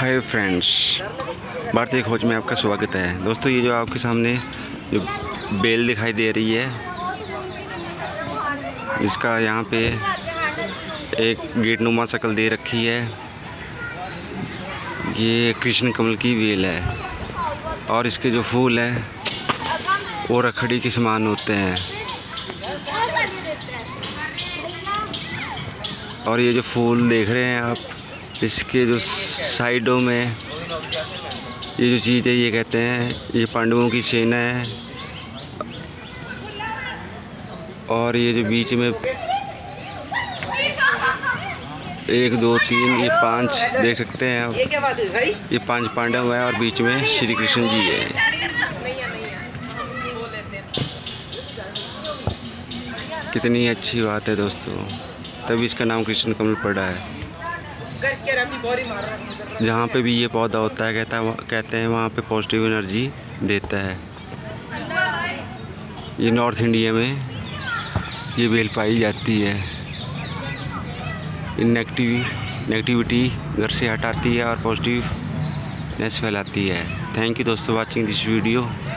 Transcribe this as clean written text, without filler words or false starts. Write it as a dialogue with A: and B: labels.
A: Hi friends, भारतीय खोज में आपका स्वागत है। दोस्तों, ये जो आपके सामने जो बेल दिखाई दे रही है, इसका यहाँ पे एक गेटनुमा शक्ल दे रखी है। ये कृष्ण कमल की बेल है और इसके जो फूल हैं वो रखड़ी के समान होते हैं। और ये जो फूल देख रहे हैं आप, इसके जो साइडों में ये जो चीज़ है, ये कहते हैं ये पांडवों की सेना है। और ये जो बीच में 1 2 3 ये 5 देख सकते हैं आप, ये 5 पांडव हैं और बीच में श्री कृष्ण जी है। कितनी अच्छी बात है दोस्तों, तभी इसका नाम कृष्ण कमल पड़ा है। जहाँ पे भी ये पौधा होता है कहते हैं वहाँ पे पॉजिटिव एनर्जी देता है। ये नॉर्थ इंडिया में ये बेल पाई जाती है। ये नेगेटिविटी घर से हटाती है और पॉजिटिवनेस फैलाती है। थैंक यू दोस्तों वाचिंग दिस वीडियो।